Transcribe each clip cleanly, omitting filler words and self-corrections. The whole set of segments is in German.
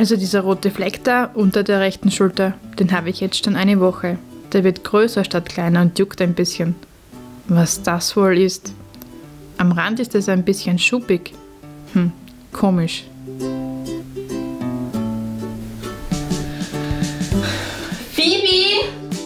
Also dieser rote Fleck da unter der rechten Schulter, den habe ich jetzt schon eine Woche. Der wird größer statt kleiner und juckt ein bisschen. Was das wohl ist? Am Rand ist es ein bisschen schuppig. Komisch. Phoebe!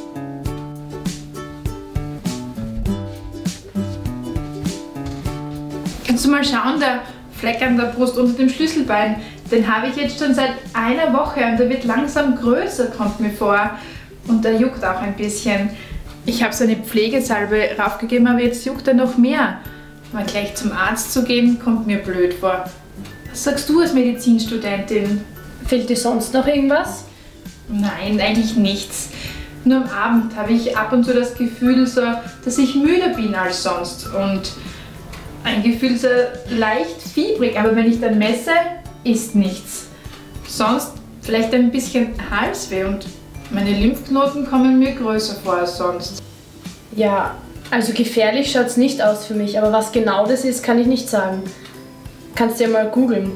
Kannst du mal schauen, der Fleck an der Brust unter dem Schlüsselbein, den habe ich jetzt schon seit einer Woche und der wird langsam größer, kommt mir vor. Und der juckt auch ein bisschen. Ich habe so eine Pflegesalbe raufgegeben, aber jetzt juckt er noch mehr. Mal gleich zum Arzt zu gehen, kommt mir blöd vor. Was sagst du als Medizinstudentin? Fehlt dir sonst noch irgendwas? Nein, eigentlich nichts. Nur am Abend habe ich ab und zu das Gefühl, so, dass ich müder bin als sonst. Und ein Gefühl so leicht fiebrig, aber wenn ich dann messe, ist nichts. Sonst vielleicht ein bisschen Halsweh und meine Lymphknoten kommen mir größer vor als sonst. Ja, also gefährlich schaut es nicht aus für mich, aber was genau das ist, kann ich nicht sagen. Kannst du ja mal googeln.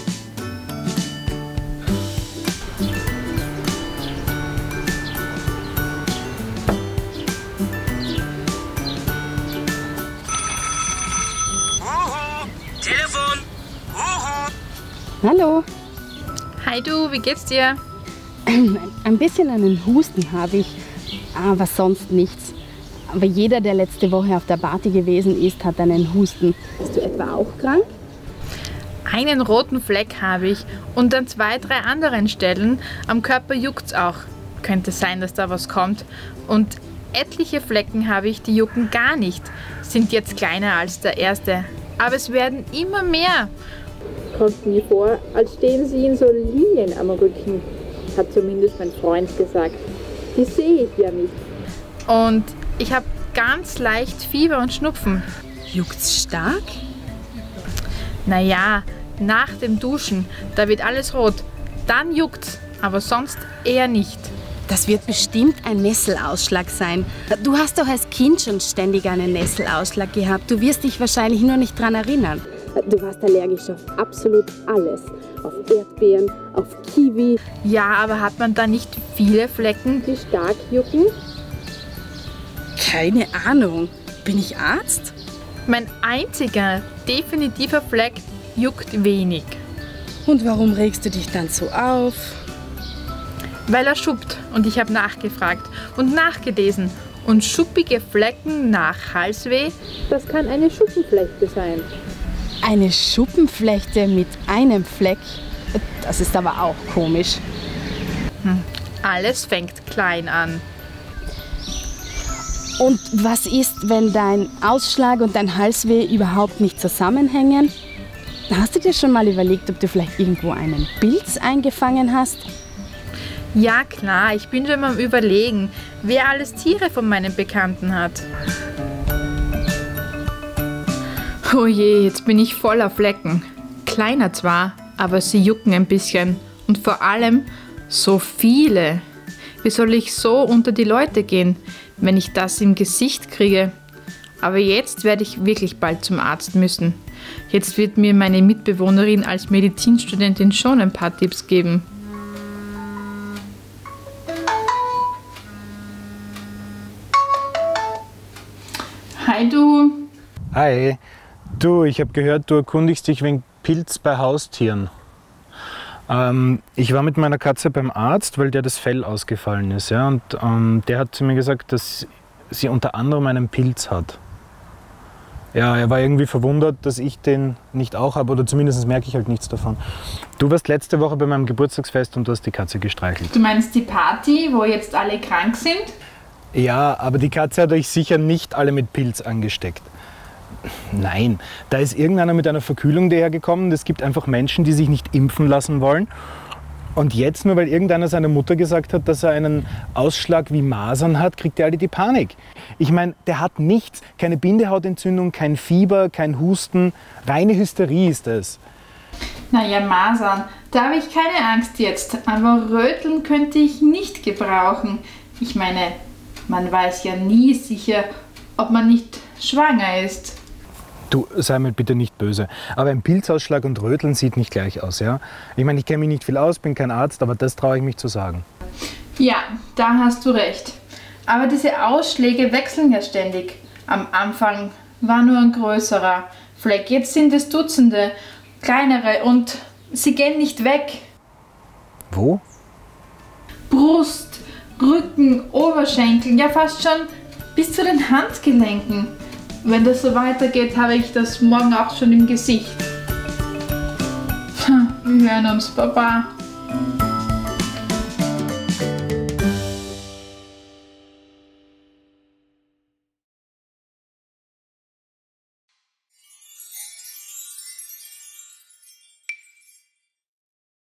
Telefon! Hallo, Hi du, wie geht's dir? ein bisschen einen Husten habe ich, aber sonst nichts. Aber jeder, der letzte Woche auf der Party gewesen ist, hat einen Husten. Bist du etwa auch krank? Einen roten Fleck habe ich und an 2, 3 anderen Stellen am Körper juckt's auch. Könnte sein, dass da was kommt. Und etliche Flecken habe ich, die jucken gar nicht. Sind jetzt kleiner als der erste. Aber es werden immer mehr. Kommt mir vor, als stehen sie in so Linien am Rücken, hat zumindest mein Freund gesagt. Die sehe ich ja nicht. Und ich habe ganz leicht Fieber und Schnupfen. Juckt's stark? Naja, nach dem Duschen, da wird alles rot. Dann juckt's, aber sonst eher nicht. Das wird bestimmt ein Nesselausschlag sein. Du hast doch als Kind schon ständig einen Nesselausschlag gehabt. Du wirst dich wahrscheinlich nur nicht dran erinnern. Du warst allergisch auf absolut alles. Auf Erdbeeren, auf Kiwi, Ja, aber hat man da nicht viele Flecken? die stark jucken. Keine Ahnung. Bin ich Arzt? Mein einziger definitiver Fleck juckt wenig, Und warum regst du dich dann so auf? weil er schuppt und ich habe nachgefragt und nachgelesen. Und schuppige Flecken nach Halsweh, Das kann eine Schuppenflechte sein. Eine Schuppenflechte mit einem Fleck? Das ist aber auch komisch. alles fängt klein an. Und was ist, wenn dein Ausschlag und dein Halsweh überhaupt nicht zusammenhängen? Hast du dir schon mal überlegt, ob du vielleicht irgendwo einen Pilz eingefangen hast? Ja klar, ich bin schon am Überlegen, wer alles Tiere von meinen Bekannten hat. Oh je, jetzt bin ich voller Flecken. Kleiner zwar, aber sie jucken ein bisschen. Und vor allem so viele. Wie soll ich so unter die Leute gehen, wenn ich das im Gesicht kriege? Aber jetzt werde ich wirklich bald zum Arzt müssen. Jetzt wird mir meine Mitbewohnerin als Medizinstudentin schon ein paar Tipps geben. Hi du. Hi, du, ich habe gehört, du erkundigst dich wegen Pilz bei Haustieren. Ich war mit meiner Katze beim Arzt, weil der das Fell ausgefallen ist. Ja, und der hat zu mir gesagt, dass sie unter anderem einen Pilz hat. Ja, er war irgendwie verwundert, dass ich den nicht auch habe, oder zumindest merke ich halt nichts davon. Du warst letzte Woche bei meinem Geburtstagsfest und du hast die Katze gestreichelt. Du meinst die Party, wo jetzt alle krank sind? Ja, aber die Katze hat euch sicher nicht alle mit Pilz angesteckt. Nein, da ist irgendeiner mit einer Verkühlung dahergekommen. Es gibt einfach Menschen, die sich nicht impfen lassen wollen. Und jetzt, nur weil irgendeiner seiner Mutter gesagt hat, dass er einen Ausschlag wie Masern hat, kriegt der alle die Panik. Ich meine, der hat nichts. Keine Bindehautentzündung, kein Fieber, kein Husten. Reine Hysterie ist es. Naja, Masern, da habe ich keine Angst jetzt. Aber Röteln könnte ich nicht gebrauchen. Ich meine, man weiß ja nie sicher, ob man nicht schwanger ist. Du, sei mir bitte nicht böse, aber ein Pilzausschlag und Röteln sieht nicht gleich aus, ja? Ich meine, ich kenne mich nicht viel aus, bin kein Arzt, aber das traue ich mich zu sagen. Ja, da hast du recht. Aber diese Ausschläge wechseln ja ständig. Am Anfang war nur ein größerer Fleck, jetzt sind es Dutzende kleinere und sie gehen nicht weg. Wo? Brust, Rücken, Oberschenkel, ja fast schon bis zu den Handgelenken. Wenn das so weitergeht, habe ich das morgen auch schon im Gesicht. Wir hören uns, Baba.